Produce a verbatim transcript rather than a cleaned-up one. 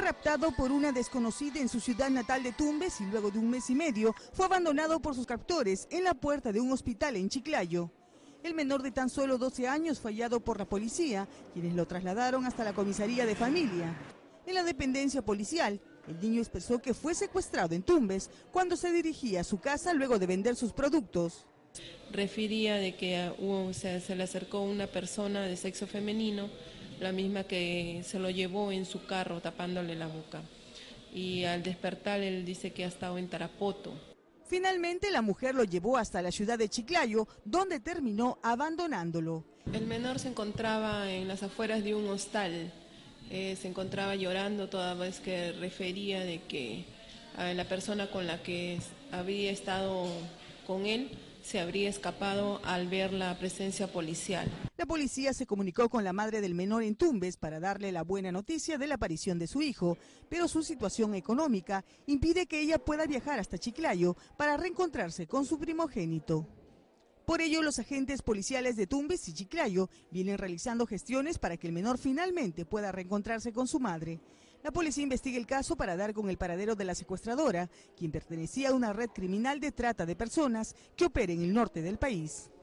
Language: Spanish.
raptado por una desconocida en su ciudad natal de Tumbes y luego de un mes y medio fue abandonado por sus captores en la puerta de un hospital en Chiclayo. El menor de tan solo doce años fue hallado por la policía, quienes lo trasladaron hasta la comisaría de familia. En la dependencia policial, el niño expresó que fue secuestrado en Tumbes cuando se dirigía a su casa luego de vender sus productos. Refería de que hubo, o sea, se le acercó una persona de sexo femenino, la misma que se lo llevó en su carro tapándole la boca. Y al despertar él dice que ha estado en Tarapoto. Finalmente la mujer lo llevó hasta la ciudad de Chiclayo, donde terminó abandonándolo. El menor se encontraba en las afueras de un hostal, eh, se encontraba llorando toda vez que refería de que eh, la persona con la que había estado con él se habría escapado al ver la presencia policial. La policía se comunicó con la madre del menor en Tumbes para darle la buena noticia de la aparición de su hijo, pero su situación económica impide que ella pueda viajar hasta Chiclayo para reencontrarse con su primogénito. Por ello, los agentes policiales de Tumbes y Chiclayo vienen realizando gestiones para que el menor finalmente pueda reencontrarse con su madre. La policía investiga el caso para dar con el paradero de la secuestradora, quien pertenecía a una red criminal de trata de personas que opera en el norte del país.